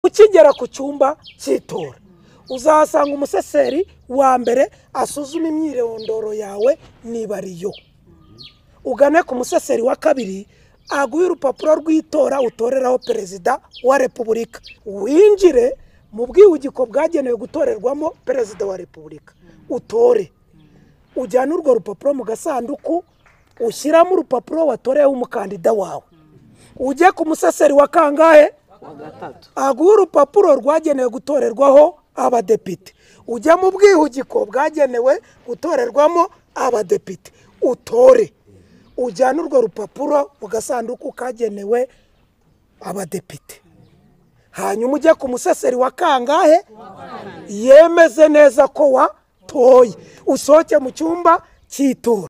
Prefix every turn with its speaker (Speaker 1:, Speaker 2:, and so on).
Speaker 1: ukigera ku cyumba cy'itora uzahasanga umuseseri wa mbere asuzuma imyirondoro yawe niba ariyo. Ugane ku museseri wa kabiri aguhe urupapuro rw'itora utoreraho perezida wa repubulika. Winjire mu bwihugiko bwagenewe gutorerwamo perezida wa repubulika utore. Ujyana urwo rupapuro mu gasanduku ushyiramo urupapuro watoreyeho umukandida wawe. Ujye ku museseri wa kangahe? Aguhe urupapuro rwagenewe gutorerwaho abadepite. Ujya mu bwihugiko bwagenewe gutorerwamo abadepite utore. Ujyana urwo rupapuro mu gasanduku kagenewe abadepite. Hanyuma ujye ku museseri wa kangahe yemeze neza ko watoye. Usohoke mu cyumba cy'itora.